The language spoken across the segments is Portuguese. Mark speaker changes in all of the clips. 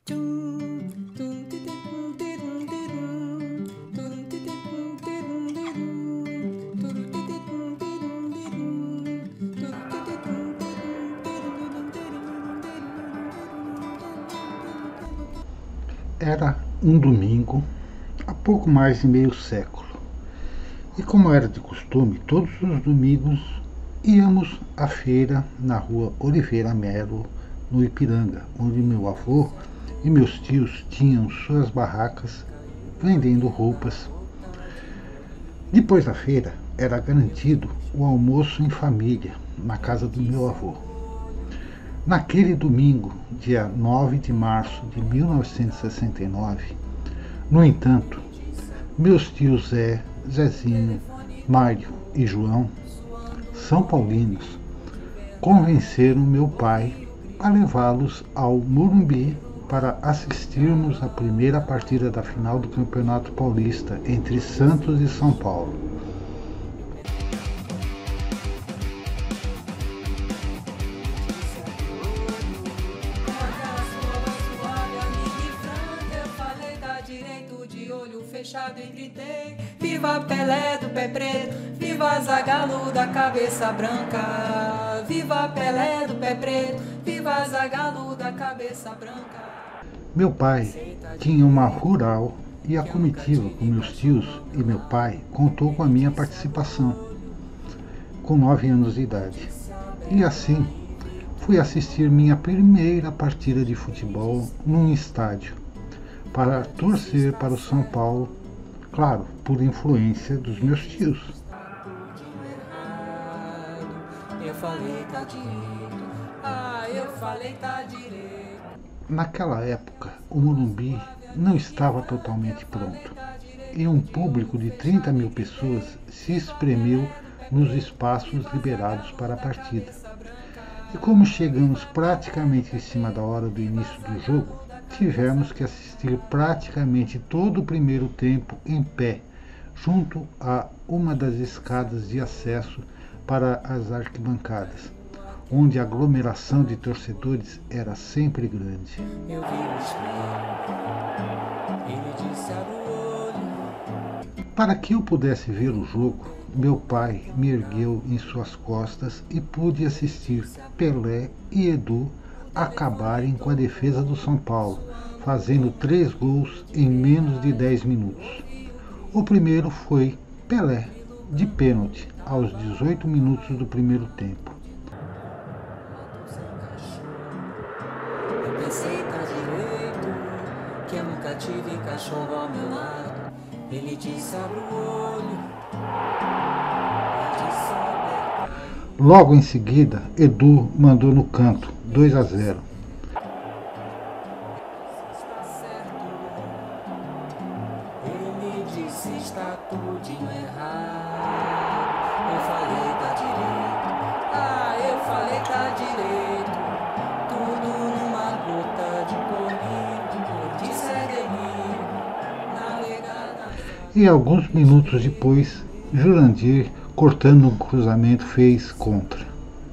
Speaker 1: Era um domingo, há pouco mais de meio século, e como era de costume, todos os domingos íamos à feira na rua Oliveira Melo, no Ipiranga, onde meu avô e meus tios tinham suas barracas vendendo roupas. Depois da feira, era garantido o almoço em família, na casa do meu avô. Naquele domingo, dia 9 de março de 1969, no entanto, meus tios Zé, Zezinho, Mário e João, são paulinos, convenceram meu pai a levá-los ao Morumbi para assistirmos à primeira partida da final do Campeonato Paulista entre Santos e São Paulo.
Speaker 2: Fechado e gritei, viva Pelé do pé preto, viva Zagallo da cabeça branca, viva Pelé do pé preto, viva Zagallo da cabeça branca.
Speaker 1: Meu pai tinha uma rural e a comitiva com meus tios e meu pai contou com a minha participação, com 9 anos de idade. E assim, fui assistir minha primeira partida de futebol num estádio, para torcer para o São Paulo, claro, por influência dos meus tios. Naquela época, o Morumbi não estava totalmente pronto, e um público de 30 mil pessoas se espremeu nos espaços liberados para a partida. E como chegamos praticamente em cima da hora do início do jogo, tivemos que assistir praticamente todo o primeiro tempo em pé, junto a uma das escadas de acesso para as arquibancadas, onde a aglomeração de torcedores era sempre grande. Eu vi o espelho, ele disse abre o olho. Para que eu pudesse ver o jogo, meu pai me ergueu em suas costas e pude assistir Pelé e Edu acabarem com a defesa do São Paulo, fazendo 3 gols em menos de 10 minutos. O primeiro foi Pelé, de pênalti, aos 18 minutos do primeiro tempo. Eu pensei tá direito, que eu nunca tive cachorro ao meu lado. Ele disse abre o olho. Logo em seguida, Edu mandou no canto, 2-0. Ele disse está tudinho errado. Eu falei tá direito. Eu falei tá direito. Tudo numa gota de colírio. Disse é delírio. Navegada. E alguns minutos depois, Jurandir, cortando um cruzamento, fez contra.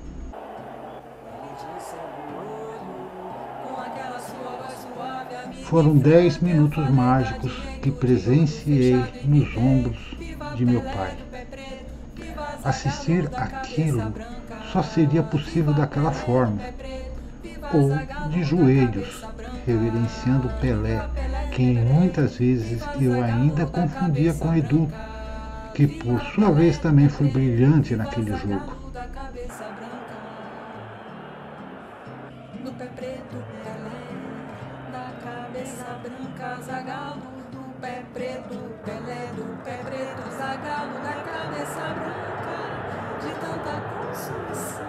Speaker 1: Foram 10 minutos mágicos que presenciei nos ombros de meu pai. Assistir aquilo só seria possível daquela forma, ou de joelhos, reverenciando Pelé, quem muitas vezes eu ainda confundia com Edu, que por sua vez também foi brilhante naquele jogo. Do pé preto, Pelé, da cabeça branca, Zagallo, do pé preto, Pelé, do pé preto, Zagallo, da cabeça branca, de tanta consumição.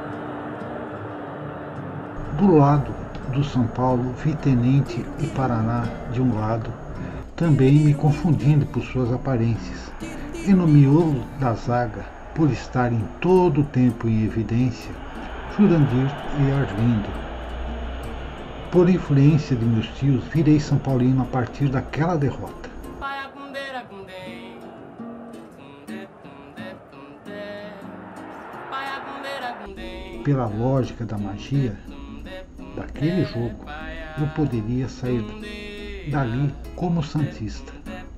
Speaker 1: Do lado do São Paulo, vi Tenente e Paraná de um lado, também me confundindo por suas aparências. E no miolo da zaga, por estarem todo o tempo em evidência, Jurandir e Arlindo. Por influência de meus tios, virei São Paulino a partir daquela derrota. Pela lógica da magia daquele jogo, eu poderia sair dali como santista.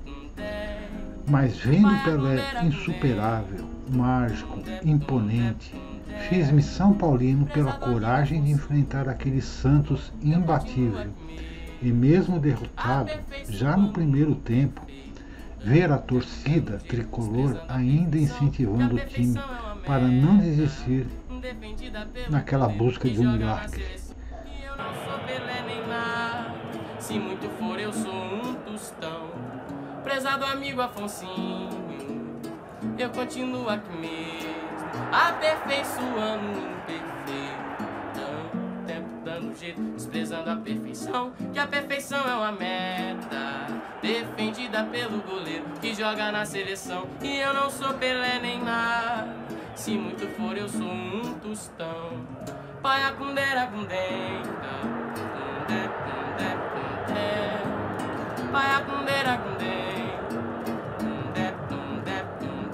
Speaker 1: Mas vendo Pelé insuperável, mágico, imponente, fiz-me São Paulino pela coragem de enfrentar aquele Santos imbatível. E mesmo derrotado, já no primeiro tempo, ver a torcida tricolor ainda incentivando o time para não desistir naquela busca de um milagre.
Speaker 3: Eu não sou Pelé nem nada, se muito for eu sou um tostão. Prezado amigo Afonsinho, eu continuo aqui mesmo, aperfeiçoando o imperfeito, tempo dando jeito, desprezando a perfeição, que a perfeição é uma meta, defendida pelo goleiro que joga na seleção. E eu não sou Pelé nem nada, se muito for eu sou um tostão. Paia cundera cundenga, cundé, cundé, cundé. Paia cundera cundenga, cundé, cundé,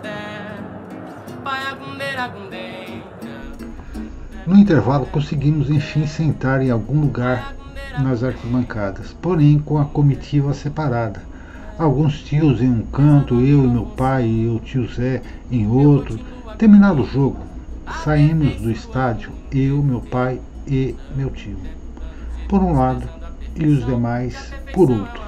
Speaker 3: cundé. Paia cundera cundenga.
Speaker 1: No intervalo conseguimos enfim sentar em algum lugar nas arquibancadas, porém com a comitiva separada. Alguns tios em um canto, eu e meu pai e o tio Zé em outro. Terminado o jogo, saímos do estádio, eu, meu pai e meu tio, por um lado, e os demais por outro.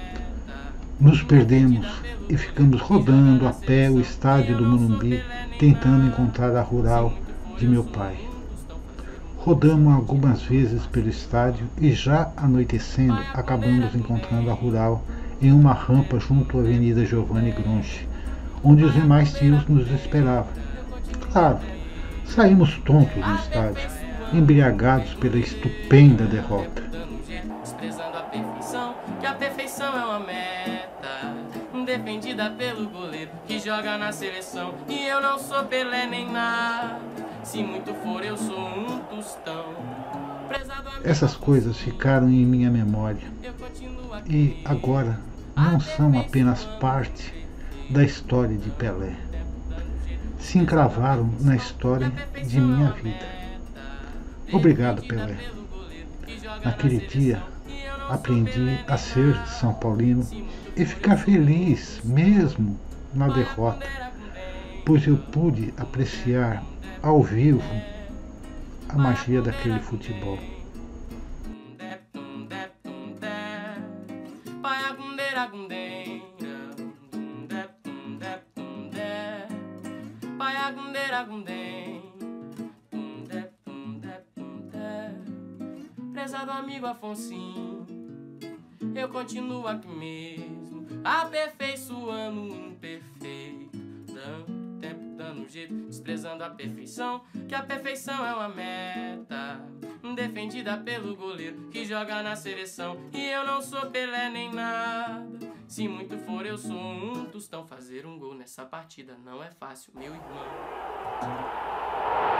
Speaker 1: Nos perdemos e ficamos rodando a pé o estádio do Morumbi, tentando encontrar a rural de meu pai. Rodamos algumas vezes pelo estádio e já anoitecendo, acabamos encontrando a rural em uma rampa junto à Avenida Giovanni Gronchi, onde os demais tios nos esperavam. Claro, saímos tontos do estádio, embriagados pela estupenda derrota.
Speaker 3: Desprezando a perfeição, que a perfeição é uma meta, defendida pelo goleiro que joga na seleção. E eu não sou Pelé nem nada, se muito for eu sou um tostão.
Speaker 1: Essas coisas ficaram em minha memória e agora não são apenas parte da história de Pelé. Se encravaram na história de minha vida. Obrigado, Pelé. Naquele dia, aprendi a ser São Paulino e ficar feliz mesmo na derrota, pois eu pude apreciar ao vivo a magia daquele futebol.
Speaker 3: Prezado amigo Afonsinho, eu continuo aqui mesmo, aperfeiçoando o imperfeito, dando tempo, dando jeito, desprezando a perfeição, que a perfeição é uma meta, defendida pelo goleiro que joga na seleção. E eu não sou Pelé nem nada, se muito for eu sou um tostão. Fazer um gol nessa partida não é fácil, meu irmão.